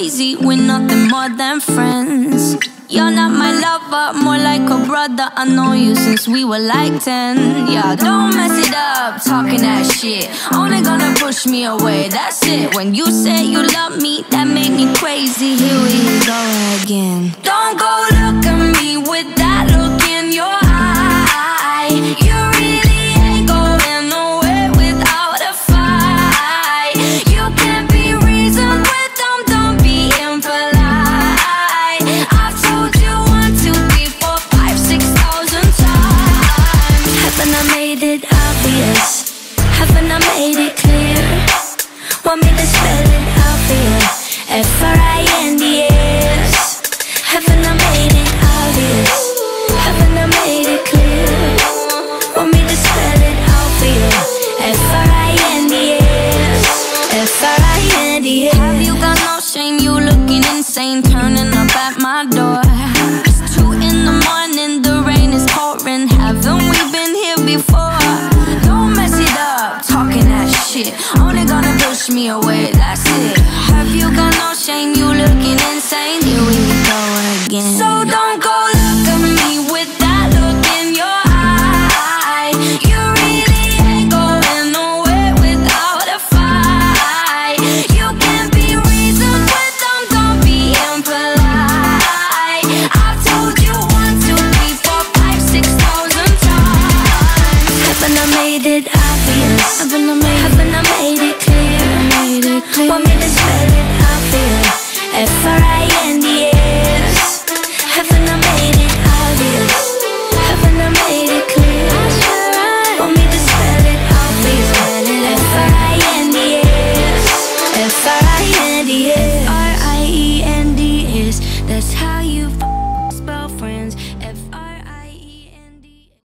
crazy, we're nothing more than friends. You're not my lover, more like a brother. I know you since we were like 10. Yeah, don't mess it up, talking that shit. Only gonna push me away, that's it. When you say you love me, that made me crazy. Here we go again. Don't go look at me with that look in your eye. You really ain't going nowhere without a fight. You can't be reasoned with them, don't be impolite. I've told you 1, 2, 3, 4, 5, 6,000 times. Haven't I made it obvious? Haven't I made it clear? Want me to spell it out for you? F-R-I-N-D-S. Haven't I made it